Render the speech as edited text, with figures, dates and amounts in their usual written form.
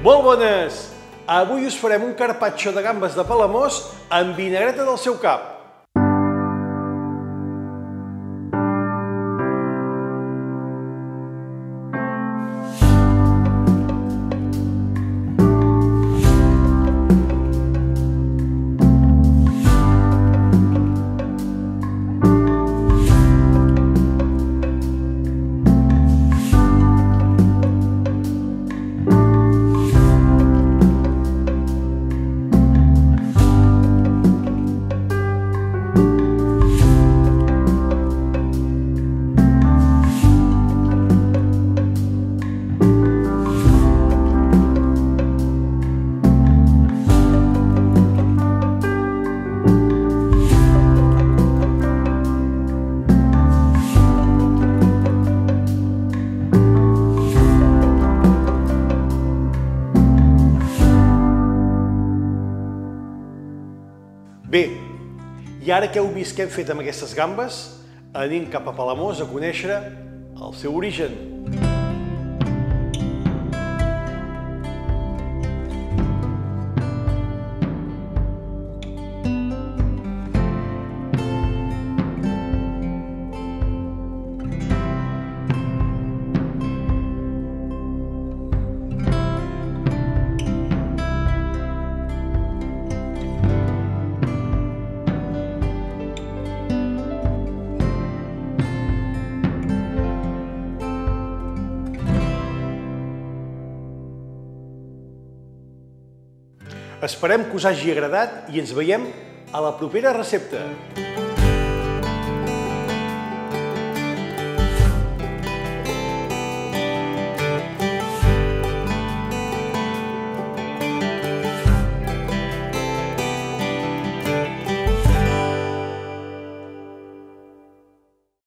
Molt bones! Avui us farem un carpaccio de gambes de Palamós amb vinagreta del seu cap. Bé, i ara que heu vist què hem fet amb aquestes gambes, anem cap a Palamós a conèixer el seu origen. Esperem que us hagi agradat i ens veiem a la propera recepta.